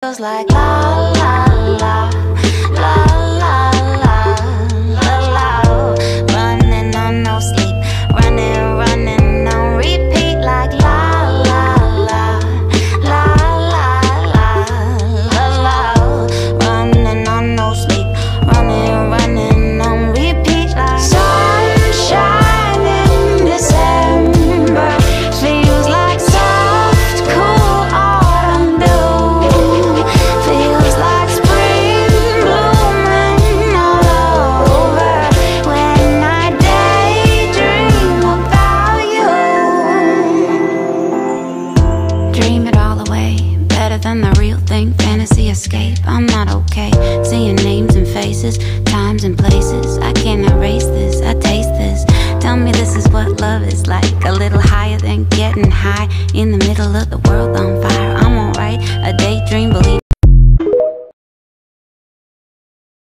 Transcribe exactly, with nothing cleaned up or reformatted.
feels like la la la, la la la, la la. Running on no sleep, running, running on repeat like la la la, la la la, la la. Running on no sleep, running, running on repeat like sunshine in December. Feels like soft, cool autumn dew. Feels like spring blooming all over when I daydream about you. Dream it all away, better than the real thing. Fantasy escape, I'm not okay. Seeing names and faces, times and places. I can't erase this, I taste this. Tell me this is what love is like. A little higher than getting high in the middle of